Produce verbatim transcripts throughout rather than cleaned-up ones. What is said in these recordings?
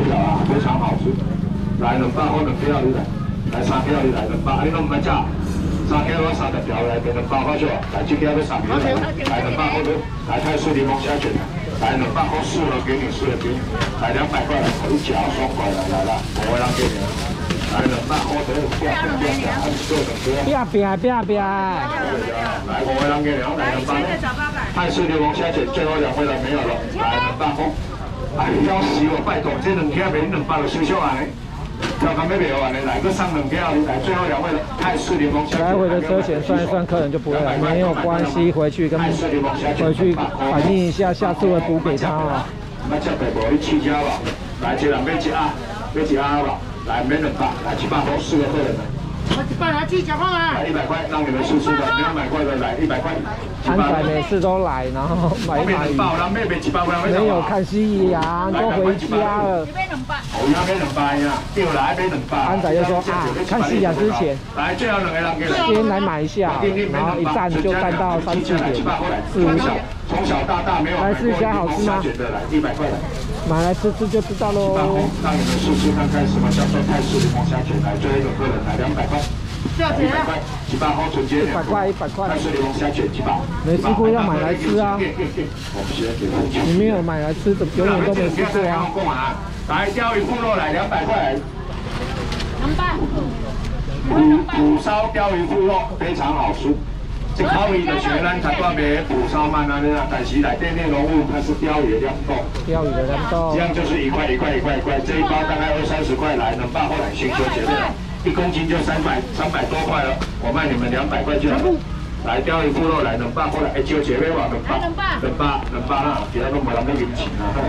条啊，非常好吃。来两百块两条你来，来三条你来两百，你拢唔买食？三条我三十条来，变两百块少。来这条要三条来，来两百块都来泰式柠檬虾卷，来两百块四了给你四了给你，来两百块来，一夹双块来来来，我让给你。来两百块都变变变变，按四两条。变变变变。来我让给你，来两百。泰式柠檬虾卷最后两位了没有了，来两百块。 哎，要死我！拜托，这两条卖两百就收小安尼，要干咩卖完的？来个上两条，来最后两位了。泰式柠檬虾。来回的车钱算一算，客人就不会来，没有关系，回去跟回去反映一下，下次会补给他啊。那这北部你七家吧，来一人买一鸭，买一鸭吧，来免两百，来一百块四个客人来。 我一百来去讲话啊！来一百块，让你们试试的，没有买过的来一百块。安仔每次都来，然后买买鱼。没有看夕阳，都回家了。我要买两百呀，对来买两百。安仔就说啊，看夕阳之前，来最后两个人给先来买一下，然后一站就站到三四点，四五点。从小到大没有来吃一下好吃吗？来一百块来，买来吃吃就知道喽。让你们试试看看什么叫做泰式柠檬虾卷，来最后一个客人来两百块。 一百块，一百块纯洁。一百块，一百块。泰式柠檬虾卷几把？没吃过要买来吃啊！你没有买来吃，怎么永远都没吃过啊？来钓鱼部落来两百块。两百。蒲蒲烧钓鱼部落非常好吃。这烤鱼的学咱才多卖蒲烧鳗啊，那但是来店内容物它是钓鱼的量多。钓鱼的量多。这样就是一块一块一块一块，这一包大概二三十块来，能办后来新球节的。 一公斤就三百三百多块了，我卖你们两百块就好。来钓鱼部落来两百过来，哎，就姐妹话两百，两百两百啦，其他都冇人要赢钱啊。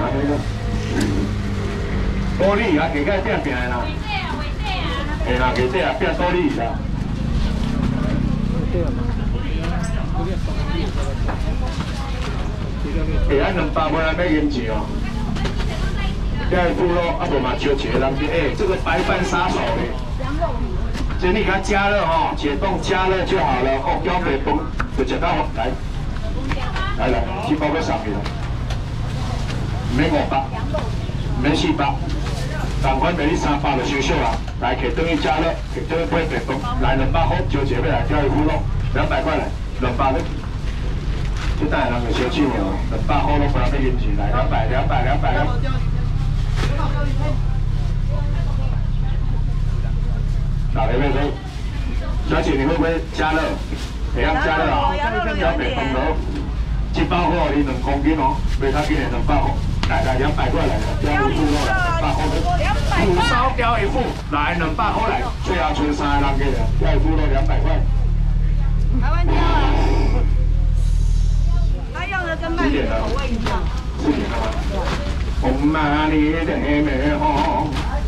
多利啊，给个变变啦。哎啦，给这啊变多利啦。哎，咱两百冇人要赢钱哦。钓鱼部落啊，无嘛就一个人去，哎，这个白饭杀手嘞。 这你给它加热哦，解冻加热就好了哦，标北崩就吃到来，来来，去包个上去了，免五百，免四百，赶快卖你三百就收手啦，来给等于加热，给等于配北崩，来两百块就姐妹来钓鱼部落，两百块来，两百的，这带人个小气哦，两百块都不让你运气来，两百两百两百两。 打雷妹妹，小姐你会不会加热？怎样加热啊？要北风的，一包货你两公斤哦，卖他今年两百块，来来两百块来，钓鱼部落来，两百块的。蒲烧钓鱼部来两百块来，最后剩三个人给的，钓鱼部落两百块。台湾椒啊，他用的跟麦片口味一样。四点了吗？红马里的妹妹吼。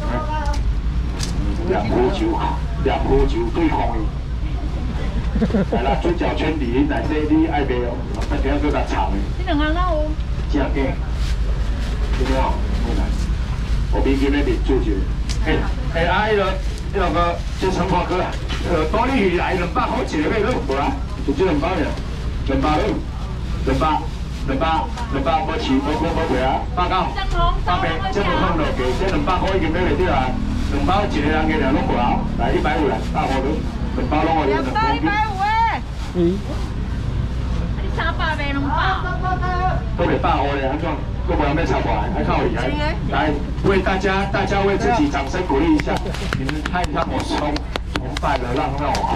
两壶酒，两壶酒对空的。来啦，水饺圈里来这你爱卖哦，不听做较长的。这两行哪有？正经。这个哦，来，我比今日面做一个。哎哎，啊，迄个迄个个，这陈华哥，呃，多利鱼来两百块一个买了，无啦，就这两包尔，两百了，两百，两百，两百无钱，无过无过啊，八九，八百，这无空落价，这两百块已经买袂到啊。 两包一个人嘅两拢无好，来一百五来，大货都两包拢我哋两公斤。一百五诶。嗯。你三百卖两百。都未百货咧，安怎？都无人要插过来，还靠厉害。来，为大家，大家为自己掌声鼓励一下。你们看一下我崇崇拜的浪浪啊！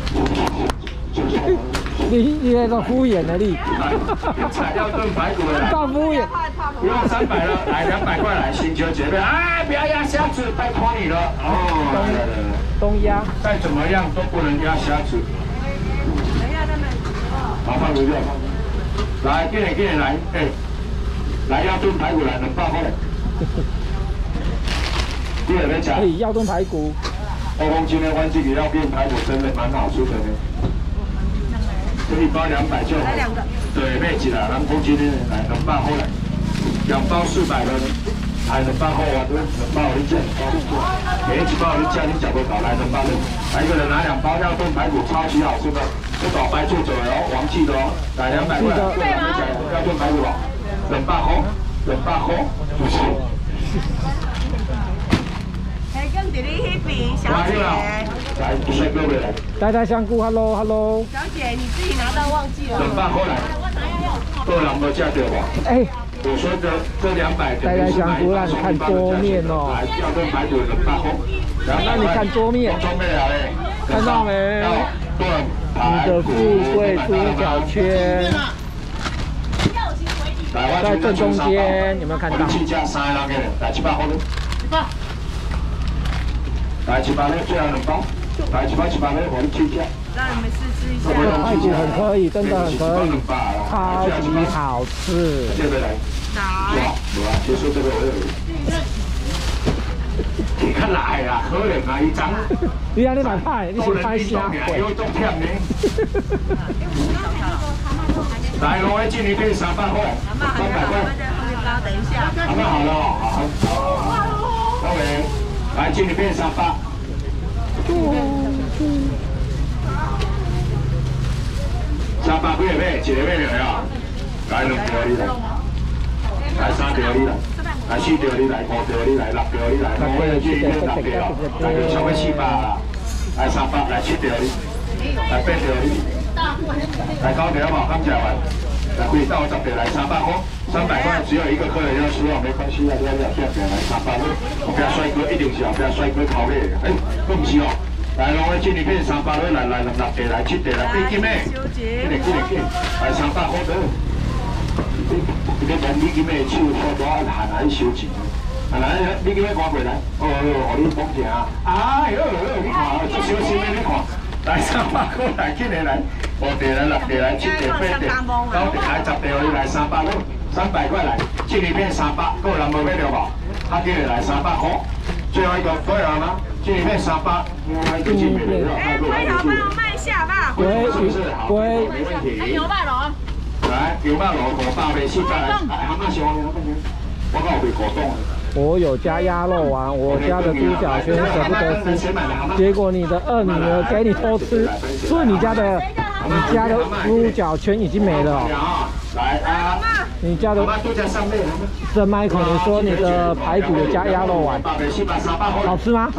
你你那个敷衍的你。材料炖排骨的。大敷衍。 不用三百了，来两百块来，星球姐妹，哎，不要压虾子，拜托你了。哦，来来来，东压，再怎么样都不能压虾子。等一下他们，好放回去。来，今年今年来，哎，来要炖排骨来，两百块。今年没讲。可以要炖排骨。欧风今天换这个要炖排骨，真的蛮好吃的呢。这一包两百就好。来两个。对，妹子啦，咱公今天来两百块来。 两包四百的，来两百块啊！对，两包你吃，每一包你吃，你吃不饱，来两包的，来一个人拿两包要炖排骨，超级好吃的，这倒白做走的哦，王记的哦，来两百块，要炖排骨了，两百块，两百块，不是。 伫你那边，小姐。 来，帅哥回来。 呆呆香菇 ，Hello Hello。 小姐，你自己拿到忘记了。 两百块来。多人无吃到吧？ 哎。 我说这这两百。 呆呆香菇让你看桌面哦。 来，要跟排骨两百块。 那你看桌面。 桌面了嘞。 看到没？你的富贵猪脚圈。 在正中间，有没有看到？ 七价三个人给来七百块来七百块，最后两包，来七百七百块，我们七价。 让你们试吃一下。 排骨很可以，真的很可以，超级好吃。 这边来。 来。 有啊，结束这个我有。你看来啊，可能啊，一张。 你啊，你买派，你是拍虾鬼。 有中骗你。来，我会进一片三百块，三百块。 等一下。 阿妈好了哦，好，好，各位，来进一片三百。三百几个买，一个买两个，来两条你来，来三条你来，来四条你来，五条你来，六条你来，我会进一片六条，来就差不多四百啦，来三百，来七条你，来八条你。 来高点好不好？刚讲完，来可以到我这边来三百块，三百块只有一个客人要吃哦，没关系啊，不要不要不要来三百块，我不要帅哥一定是哦，不要帅哥考虑，哎，都不是哦，来龙威进一片三百块，来来来六地来七地来八斤咩？一定一定紧，来三百块得，你你问你斤咩手拖拖喊来收钱，喊来你斤咩赶过来？哦哟，我你绑定啊，哎呦呦，你看，这小心咩？你看。 来三百块来，今年来，五地来，六地来，七地八地，九地来，十地你来三百块，三百块来，进一片三百，够人无买了吧？他今年来三百块，最后一个可以了吗？进一片三百，那个进没了， 哎，回头帮我卖一下吧。 喂， 是不是？好，没问题。 牛霸龙。 来，牛霸龙五百块，四百来，哎，阿妈喜欢你，我讲有被果冻。 我有加鸭肉丸，我家的猪脚圈舍不得吃，结果你的二女儿给你偷吃，所以你家的你家的猪脚圈已经没了。 来啊！ 你家的这麦克，你说你的排骨有加鸭肉丸，好吃吗？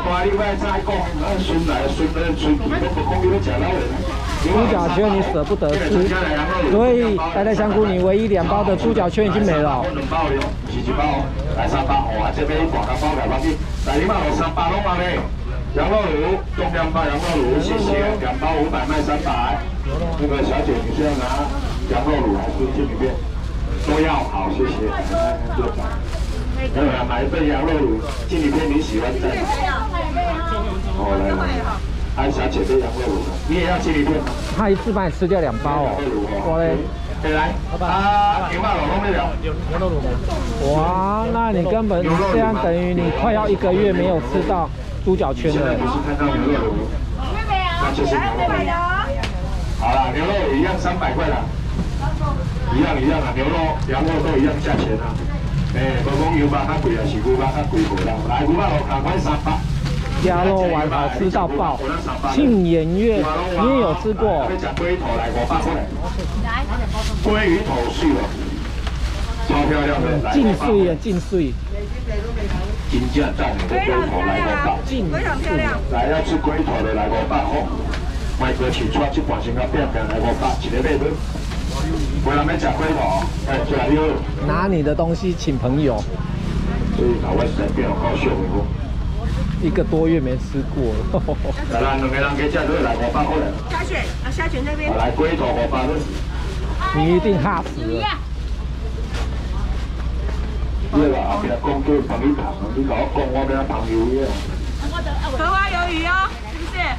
猪脚圈你舍不得吃，所以呆呆香菇你唯一两包的猪脚圈已经没了。 来三百，哦，这边广告包来包去，来你买我三百拢嘛嘞。羊肉炉，中两包羊肉炉，谢谢，两包五百卖三百。那个小姐，你是要拿羊肉炉还是进里面？都要，好，谢谢。没有啦，买一份羊肉炉，进里面你喜欢的。哦，来来，哎，小姐这羊肉炉，你也要进里面吗？ 他一次帮你吃掉两包哦，我嘞。 来，啊，牛肉卤没了，牛肉卤哇，那你根本这样等于你快要一个月没有吃到猪脚圈了。 不是看到牛肉卤，那就是牛肉卤。好了，牛肉卤一样三百块了，一样一样啊，牛肉、羊肉都一样价钱啊。哎，无讲牛肉较贵啊，是牛肉较贵无啦。来，牛肉卤同款三百。 鸭肉丸好吃到爆，庆妍月你也有吃过？ 要吃龟头来五百块，鲑鱼头碎了，超漂亮的， 净碎啊，净碎， 金价赞的龟头来五百， 非常漂亮。 来要吃龟头的来五百块，卖哥起出这盘先甲变变来五百，一个买分。没人要吃龟头，哎，加油！ 拿你的东西请朋友。 所以搞我身边有高秀的。 一个多月没吃过了。 来啦，两个人加价都来五百块。 虾卷啊，虾卷那边。 来龟头五百块。 你一定吓死了。 对啦，后边讲叫帮你烫，你甲我讲我要烫鱿鱼啊。 荷花鱿鱼哦，是不是？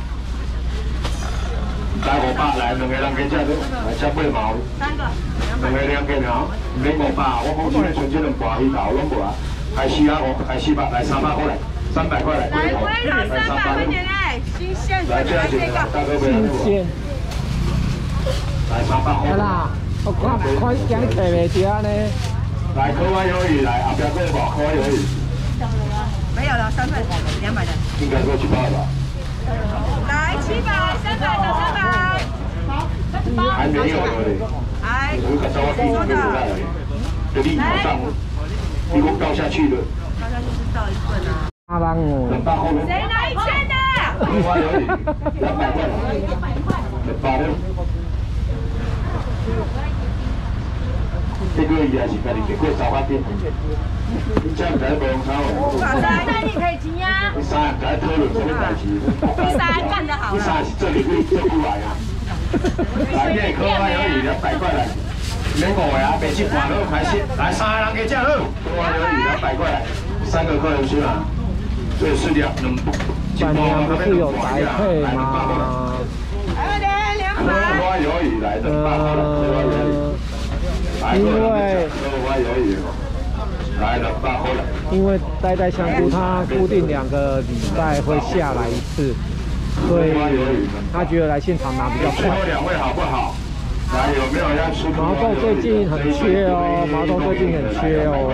来五百，来两个人加价都来七八毛。 三个。 两个人加好，唔免五百，我讲今日存这两盘鱼头拢无啊，还四百五，还四百，来三百块来。 三百块来， 来龟头三百块钱哎，新鲜的，来这个， 新鲜。 来三百块。 啦，我看看今日客袂着呢。 来科湾鱿鱼，来后边再无科湾鱿鱼。 没有了，三份，两百的。 应该够七百吧。 来七百，三百的三百。 还没有嘞。 哎， 我看到我弟弟过来了，这立马上，你给我倒下去了。 倒下去是倒一份啊。 阿拉脏哦。 谁拿一千的？ 两百块，八六。这个也是家己经过三百点，你这样在无用抄哦。 三那你可以钱啊。 你三在讨论什么代志？ 你三干得好。 你三是做你贵做过来啊。来，你可花有余两百块来，免五个啊，卖七盘都开始。来，三个人加价好，可花有余两百块来，三个客人去嘛。所以是两两。 板娘不是有宅配吗？ 来来两可花有余来的八块，可花有余。 因为因为呆呆香菇它固定两个礼拜会下来一次，所以他觉得来现场拿比较快。 两位好不好？来，有没有要吃？ 毛豆最近很缺哦，毛豆最近很缺哦。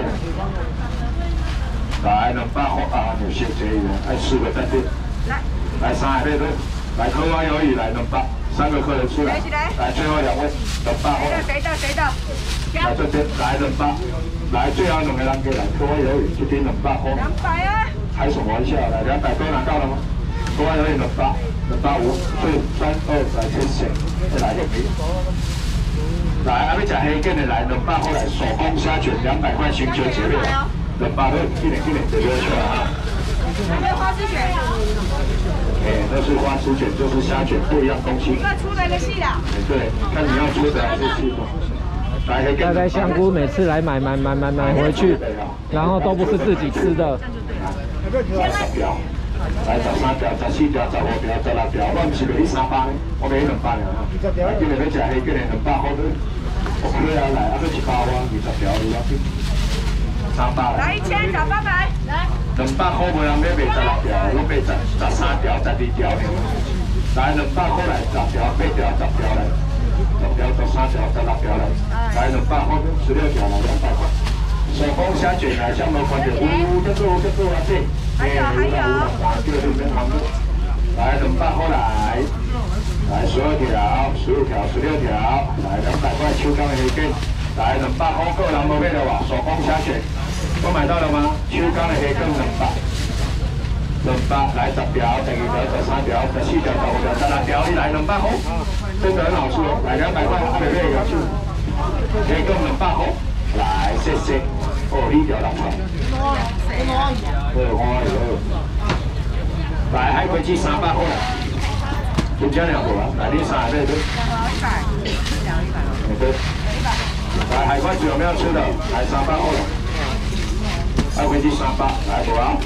来，两百块啊，有些这个爱四个在这。来，来三个对，来客官有余来两百，三个客人出来。来，最后两位两百块。 谁的谁的？ 来这边来两百，来最后两个人过来，客官有余这边两百块。 两百啊！ 开什么玩笑？来，两百都拿到了吗？客官有余两百，两百五，最三二来谢谢，再来一个。来，阿要吃黑卷的来两百块来手工虾卷两百块，寻求节约。两百块，一点一点节约出来啊！ 还有花枝卷。 哎，那是花枝卷，就是虾卷，不一样东西。 一个粗的，一个细的。 哎，对，看你要粗的还是细的。来， 呆呆香菇每次来买买买买买回去，然后都不是自己吃的。 来十条，来十三条、十四条、十五条、十六条，我唔是卖你三百，我卖你两百了哈。来，今日要吃黑卷的两百块，我可以来，啊，要一包啊，二十条你要去。三百来。 来一千，找八百，来。 两百块无人要卖十六条，我卖十十三条、十二条呢。来两百块来十条、八条、十条来，十条、十三条、十六条来。来两百块，十六条来两百块。手工虾卷来，香炉款的，呜，这个这个啊这。 还有还有。 这个里面含的。来两百块来，来十二条、十五条、十六条，来两百块秋干的黑卷。来两百块，个人无买了哇，手工虾卷。我买到了吗？秋干的黑更两百，两百来十条，十二条、十三条、十四条、十五条、十六条，你来两百块，真的很好吃哦。来两百块，阿妹妹有吃，黑更两百块，来谢谢。哦，呢条六块。哦，我有。来海龟鸡三百块，就这两个啊。来你三个对不对？一百，两一百。对。来海龟子有没有吃的？来三百块。海龟鸡三百，来无啊？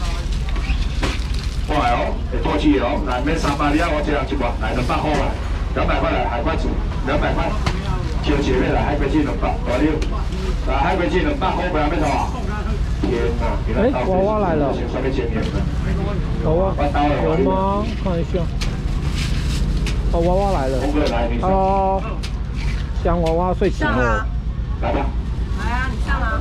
过来哦，会多起哦。来免三百，你啊我这样一包，来两百块来，两百块来海龟子，两百块。就前面来海龟鸡两百，大了。来海龟鸡两百块，不要咩头啊？天哪！ 哎，娃娃来了。 上面见面了。 娃娃有吗？看一下。哦，娃娃来了。Hello。香娃娃睡醒了。 来吧。 来啊，你上啊。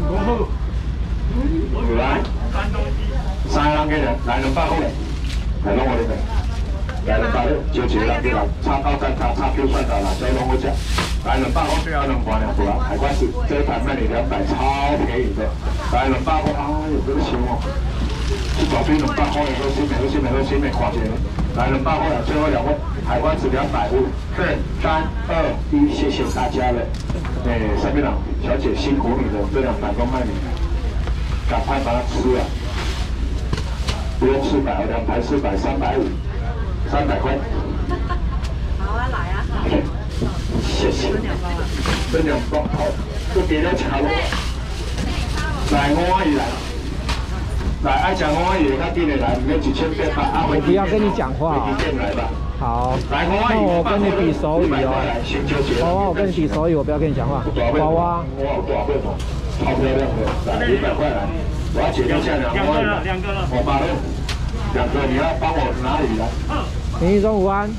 来，三个人嘅人，来两百块嚟，嚟攞我哋嘅，嚟兩百六，照住啦，啲啦，叉包真叉叉 Q 算到啦，再攞嗰隻，來兩百塊最後兩款兩款，海關是這一盤賣你兩百，超便宜的，來兩百塊，哎呦，這個錢哦，一早邊兩百塊，有新美，有新美，有新美，跨界，來兩百塊，最後兩位，海關是兩百五，四、三、二、一，謝謝大家了，誒，上面啦，小姐辛苦你了，這兩百都賣你。赶快把它吃了，不用四百，两排四百，三百五，三百块。 好啊，来啊！ 谢谢。分两包，好，就别了茶了。来，我阿姨来。来，爱吃我阿姨，他今年来，没几千八百。 我不要跟你讲话哦。好，那我跟你比手语哦。娃娃，我跟你比手语，我不要跟你讲话。娃娃。超漂亮的，来一百块来，我要解掉下两个，两个了，我八六，两个你要帮我哪里来？ 林一中午安。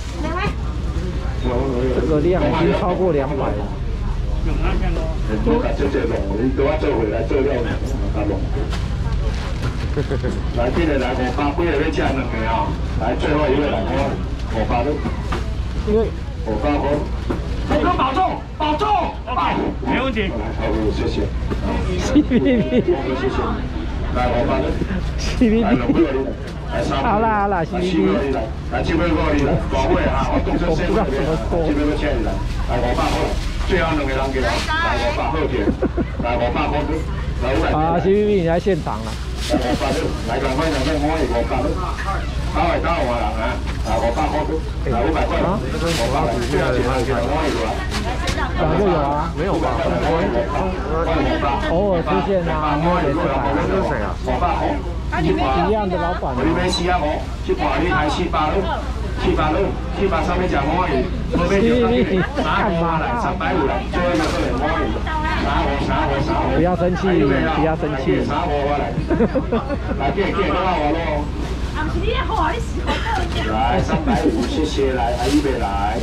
这个量已经超过两百了。 都把这些龙，你都要做回来做料呢，阿龙。来，今日来我八杯要加两个啊，来最后一位来我我八六， 因为我八号。飞哥保重，保重， ，OK， 没问题。 好，谢谢。 谢谢。 谢谢。 来五百，来两百二，来三百， 好啦好啦， 来四百二，来七百五二，大尾哈，我动作先来，七百五千二，来五百块，最后两个人给来，来五百好钱，来五百块，来五百。啊 ，C V V 你在现场了。 来五百，来赶快两份，我也五百，打来打我人啊，来五百块，来五百块，五百，最后钱给我也来。 本来就有啊，没有吧？偶尔出现啊，没有出来。 这是谁啊？五百块， 一样的老板。 你买四啊五，这盘你开四百了，四百了，四百上面讲我也，我买就三百来，三百五来，最后一个人我也，三五三五三五。不要生气，不要生气。三五我来，来给给我我咯。来三百五，谢谢来，阿姨别来。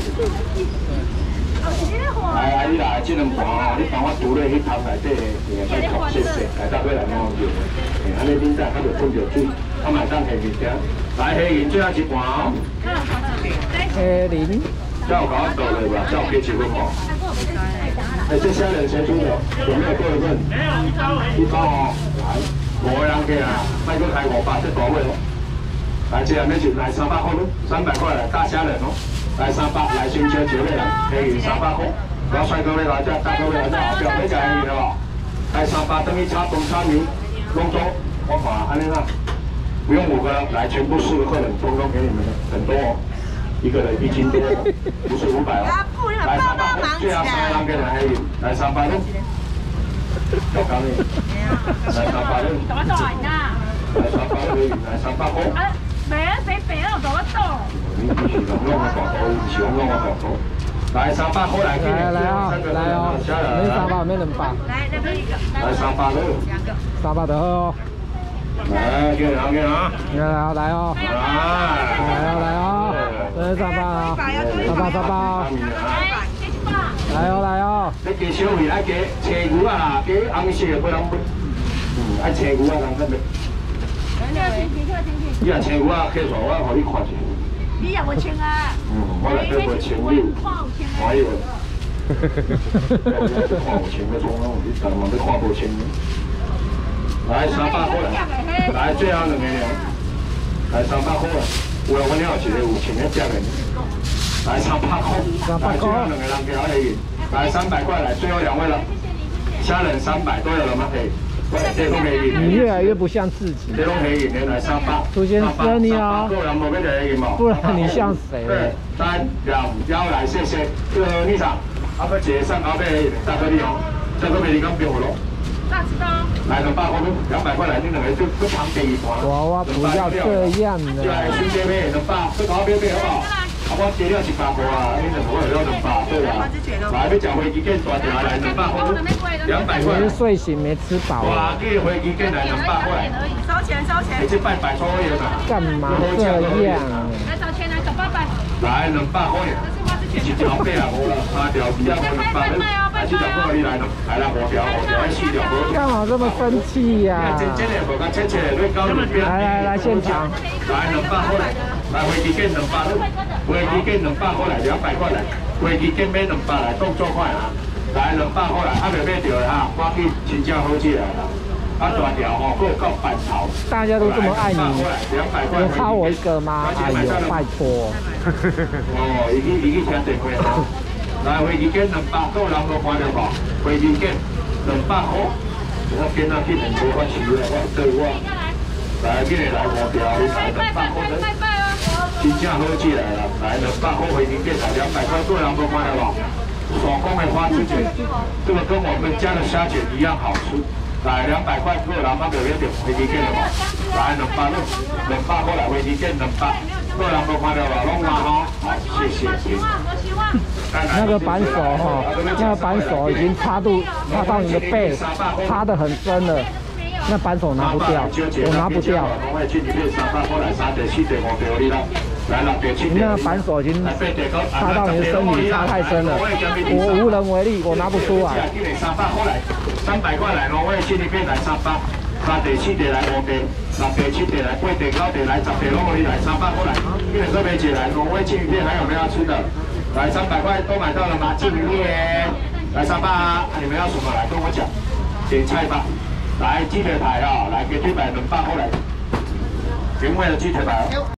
来，阿姨来，这两盘哦，你帮我除了迄汤内底的，来烤谢谢，来搭配来弄就，安尼恁在较就喷着水，我买当下面听。来，黑银最后一盘哦。 黑银。 叫我搞倒了吧，叫我给几分哦。哎，这虾仁先出的，有没有多一份？一包哦，来，五个人给啊，卖个开五百，这大尾哦。来，这样那就来三百块咯，三百块来大虾仁哦。来三百，来新车九位来，黑银三百块。老帅哥来来，这大哥来这后边没讲黑银了吧？来三百等于插东插牛，龙舟，我把安尼啦，不用五个人，来全部四个客人，通通给你们的，很多哦，一个人一斤多，不是五百哦。来三百，最后三个人给来黑银，来三百喽。要讲你，来三百喽。怎么做啊？来三百黑银，来三百块。啊，白啊白白啊，怎么做？你不是讲弄个大头，是讲弄个大头。来三百块来， 来来啊，来哦，没三百，没两百。 来那边一个， 来三百喽， 三百的哦。 来，给人给人， 来哦来哦，来哦来哦，来三百啊，三百三百。来哦来哦。 你加小米，爱加青牛啊啦，加红色的不能买，嗯，爱青牛啊人较袂。你若青牛啊，客座我互你看一下。 你也会清啊？ 嗯，我来这会清六，还有，我看有清的从哪有？你但嘛要看无清。来三百块来，来最后两个人，来三百块来，有我了一个有清的价的，来三百块，来最后两个人给他黑银，来三百块来，最后两位了，虾仁三百都有了吗？可以。 你越来越不像自己。朱先生你好，不然你像谁？ 对，三两幺来，谢谢。这个立场，阿伯姐上阿伯大哥你好，大哥你刚表咯。 那知道。 来两百块，两百块来，你两个就不旁边一盘。 娃娃不要这样的。 来兄弟妹，两百，这搞表表好不好？啊，我加了一百块啊，你两个有了两百，对啦。来，要吃飞机券大条来两百块，两百块。 你是睡醒没吃饱啊？哇，这飞机券来两百块。 收钱收钱。 你去拜拜抽烟啊？ 干嘛这样？ 来收钱来找爸爸。 来两百块，一条八啊五啦，三条二啊五两百，来这条过你来咯，来啦五条五条，四条五条。 干嘛这么生气呀？ 来来来现场。 来两百块来，来飞机券两百咯，飞机券两百块来，两百块来，飞机券买两百来，动作快啊！来两百块来，还未买到的哈，赶紧真正好起来啦！啊大条吼，够够板头。 大家都这么爱你，有差我一个吗？哎呦，拜托。 哦，已经已经听电话啦。来飞机券两百，够人都看到无？飞机券两百块，我今仔去两个我收咧，我对我。来，今日来五条，你来两百块，真正好起来啦！来两百块飞机券来两百块，够人都看到无？手工的花枝卷，这个跟我们家的虾卷一样好吃。来两百块，够人买到一点飞机券了无？来两百六，两百块来飞机券两百。个人都看到了，拢拿好，好，谢谢。 那个扳手哈，那个扳手已经插度插到你的背，插得很深了。那扳手拿不掉，我拿不掉。你那个扳手已经插到你的身体，插太深了，我无能为力，我拿不出来。 三百块来，挪威去那边来三百。三地、四地来五地，六地、七地来八地、九地来十地，拢可以来三百块来。一人这边起来，挪威庆鱼片还有没有要吃的？来三百块都买到了吗？庆鱼片，来三百，你们要什么来跟我讲？点菜吧。 来鸡腿排啊，来鸡腿排两百块来，原味的鸡腿排。